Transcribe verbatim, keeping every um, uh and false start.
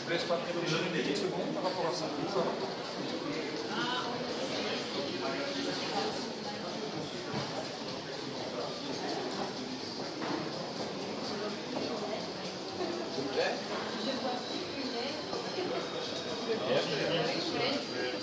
te laisse pas privilégier une petite seconde par rapport à ça. Ça va. Je vois plus.